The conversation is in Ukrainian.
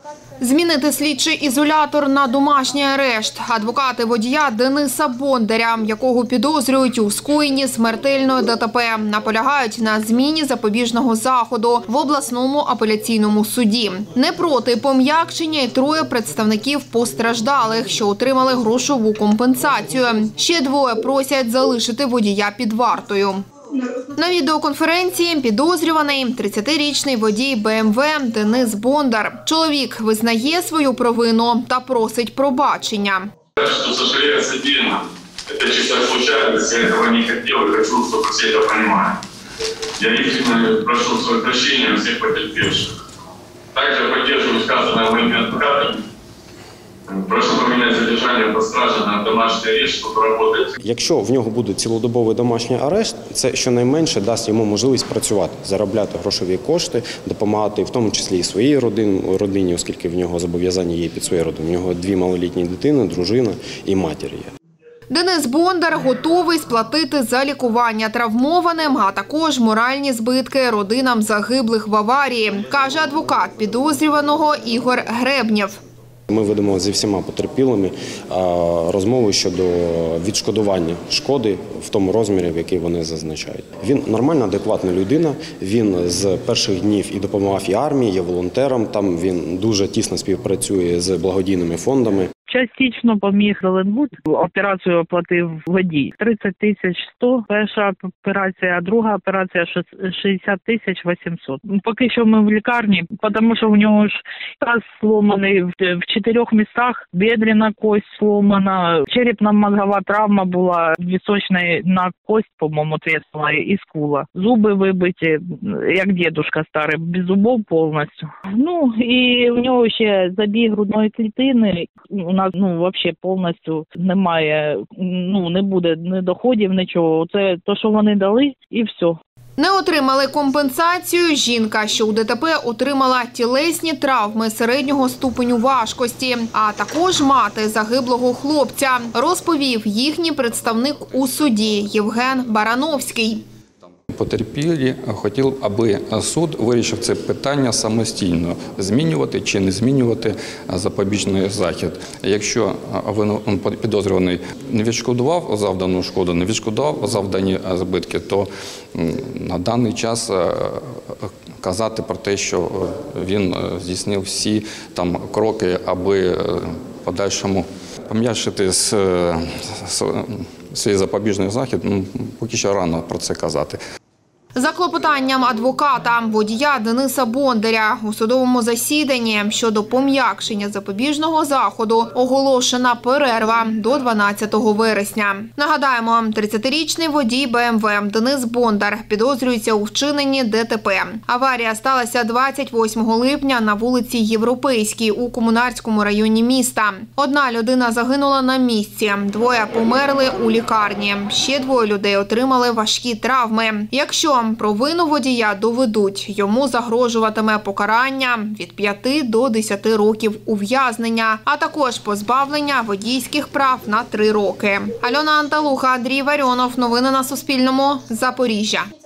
Змінити слідчий ізолятор на домашній арешт. Адвокати водія Дениса Бондаря, якого підозрюють у скоєнні смертельної ДТП, наполягають на зміні запобіжного заходу в обласному апеляційному суді. Не проти пом'якшення й троє представників постраждалих, що отримали грошову компенсацію. Ще двоє просять залишити водія під вартою. На відеоконференції підозрюваний 30-річний водій БМВ Денис Бондар. Чоловік визнає свою провину та просить пробачення. Що сожалею отдельно. Це чисто случайність, я цього не хотів і хочу, щоб всі це розуміли. Я искренне прошу своє прощення у всіх потерпевших. Також підтримую сказане моїми адвокатами. Прошу поміняти задержання під стражею на домашній арешт, щоб працювати. Якщо в нього буде цілодобовий домашній арешт, це щонайменше дасть йому можливість працювати, заробляти грошові кошти, допомагати в тому числі і своїй родині, оскільки в нього зобов'язання є під своєю родиною. В нього 2 малолітні дитини, дружина і матір є. Денис Бондар готовий сплатити за лікування травмованим, а також моральні збитки родинам загиблих в аварії, каже адвокат підозрюваного Ігор Гребнєв. Ми ведемо зі всіма потерпілими розмову щодо відшкодування шкоди в тому розмірі, в який вони зазначають. Він нормальна, адекватна людина, він з перших днів і допомагав і армії, є волонтером, там він дуже тісно співпрацює з благодійними фондами. Частично поміг Зеленбуд, операцію оплатив водій. 30 100 перша операція, а друга операція 60 800. Поки що ми в лікарні, тому що в нього ж таз сломаний в 4 містах, бедрена кость сломана, черепно-мозгова травма була, височна кость, по-моєму, треснула і скула. Зуби вибиті, як дідушка старий, без зубов повністю. Ну, і в нього ще забій грудної клітини. У нас взагалі повністю немає, не буде ні доходів, нічого. Це те, що вони дали, і все. Не отримали компенсацію жінка, що у ДТП отримала тілесні травми середнього ступеню важкості, а також мати загиблого хлопця, розповів їхній представник у суді Євген Барановський. Потерпілі хотів, аби суд вирішив це питання самостійно – змінювати чи не змінювати запобіжний захід. Якщо підозрюваний не відшкодував завдану шкоду, не відшкодував завдані збитки, то на даний час казати про те, що він здійснив всі кроки, аби в подальшому пом'якшити свій запобіжний захід, поки що рано про це казати. За клопотанням адвоката водія Дениса Бондаря у судовому засіданні щодо пом'якшення запобіжного заходу оголошена перерва до 12 вересня. Нагадаємо, 30-річний водій БМВ Денис Бондар підозрюється у вчиненні ДТП. Аварія сталася 28 липня на вулиці Європейській у Комунарському районі міста. Одна людина загинула на місці, двоє померли у лікарні. Ще двоє людей отримали важкі травми. Якщо провину водія доведуть, йому загрожуватиме покарання від 5 до 10 років ув'язнення, а також позбавлення водійських прав на 3 роки. Альона Анталуха, Андрій Варіонов. Новини на Суспільному. Запоріжжя.